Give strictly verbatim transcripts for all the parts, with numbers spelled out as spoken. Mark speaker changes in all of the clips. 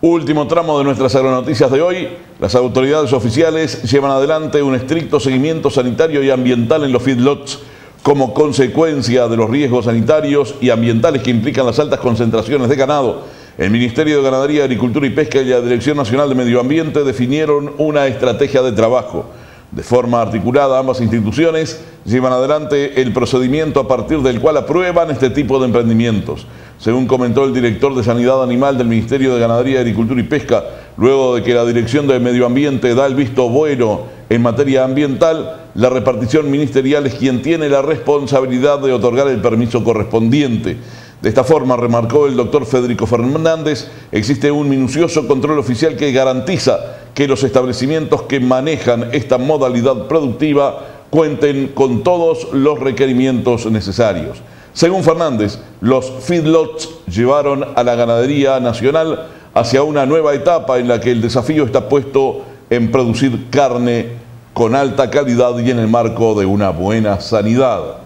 Speaker 1: Último tramo de nuestras agronoticias de hoy. Las autoridades oficiales llevan adelante un estricto seguimiento sanitario y ambiental en los feedlots como consecuencia de los riesgos sanitarios y ambientales que implican las altas concentraciones de ganado. El Ministerio de Ganadería, Agricultura y Pesca y la Dirección Nacional de Medio Ambiente definieron una estrategia de trabajo. De forma articulada, ambas instituciones llevan adelante el procedimiento a partir del cual aprueban este tipo de emprendimientos. Según comentó el director de Sanidad Animal del Ministerio de Ganadería, Agricultura y Pesca, luego de que la Dirección de Medio Ambiente da el visto bueno en materia ambiental, la repartición ministerial es quien tiene la responsabilidad de otorgar el permiso correspondiente. De esta forma, remarcó el doctor Federico Fernández, existe un minucioso control oficial que garantiza que los establecimientos que manejan esta modalidad productiva cuenten con todos los requerimientos necesarios. Según Fernández, los feedlots llevaron a la ganadería nacional hacia una nueva etapa en la que el desafío está puesto en producir carne con alta calidad y en el marco de una buena sanidad.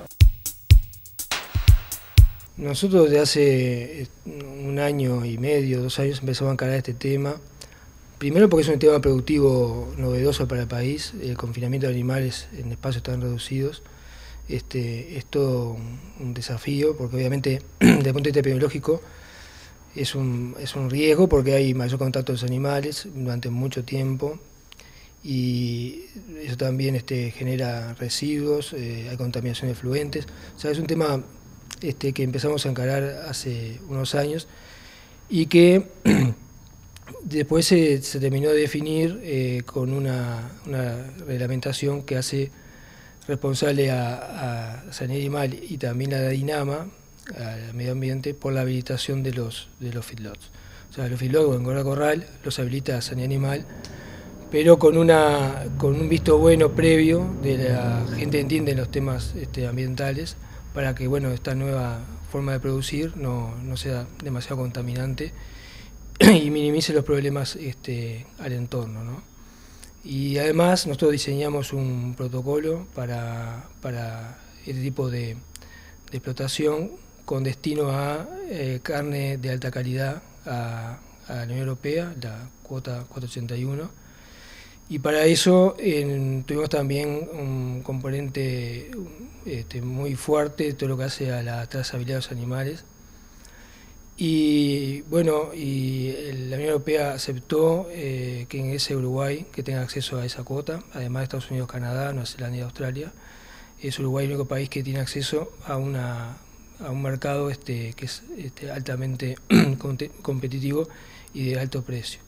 Speaker 2: Nosotros desde hace un año y medio, dos años, empezamos a encarar este tema. Primero porque es un tema productivo novedoso para el país, el confinamiento de animales en espacios tan reducidos. Este, es todo un desafío, porque obviamente desde el punto de vista epidemiológico es un, es un riesgo porque hay mayor contacto de los animales durante mucho tiempo y eso también este, genera residuos, eh, hay contaminación de efluentes. O sea, es un tema este, que empezamos a encarar hace unos años y que después se, se terminó de definir eh, con una, una reglamentación que hace responsable a, a Sanidad Animal y también a la DINAMA, al medio ambiente, por la habilitación de los, de los feedlots. O sea, los feedlots en Gorda Corral los habilita a Sanidad Animal, pero con, una, con un visto bueno previo de la gente que entiende los temas este, ambientales, para que bueno, esta nueva forma de producir no, no sea demasiado contaminante y minimice los problemas este, al entorno, ¿no? Y además nosotros diseñamos un protocolo para, para este tipo de, de explotación con destino a eh, carne de alta calidad a, a la Unión Europea, la cuota cuatrocientos ochenta y uno. Y para eso eh, tuvimos también un componente este, muy fuerte, todo lo que hace a la trazabilidad de los animales. Y bueno, y la Unión Europea aceptó eh, que en ese Uruguay que tenga acceso a esa cuota, además de Estados Unidos, Canadá, Nueva Zelanda y Australia. Es Uruguay el único país que tiene acceso a, una, a un mercado este, que es este, altamente competitivo y de alto precio.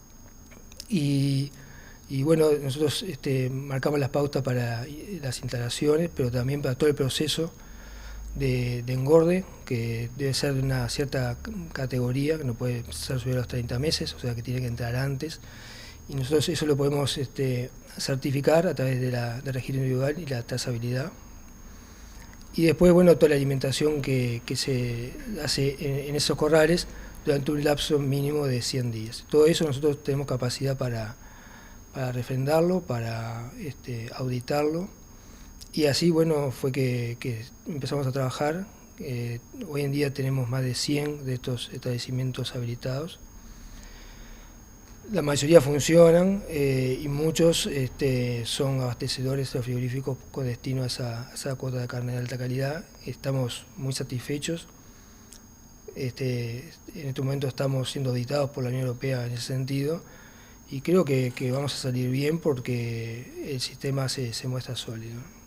Speaker 2: Y, y bueno, nosotros este, marcamos las pautas para las instalaciones, pero también para todo el proceso De, de engorde, que debe ser de una cierta categoría, que no puede ser superior a los treinta meses, o sea que tiene que entrar antes, y nosotros eso lo podemos este, certificar a través de la, del registro individual y la trazabilidad. Y después, bueno, toda la alimentación que, que se hace en, en esos corrales durante un lapso mínimo de cien días. Todo eso nosotros tenemos capacidad para, para refrendarlo, para este, auditarlo. Y así, bueno, fue que, que empezamos a trabajar. Eh, hoy en día tenemos más de cien de estos establecimientos habilitados. La mayoría funcionan eh, y muchos este, son abastecedores de frigoríficos con destino a esa, a esa cuota de carne de alta calidad. Estamos muy satisfechos. Este, en este momento estamos siendo auditados por la Unión Europea en ese sentido y creo que, que vamos a salir bien porque el sistema se, se muestra sólido.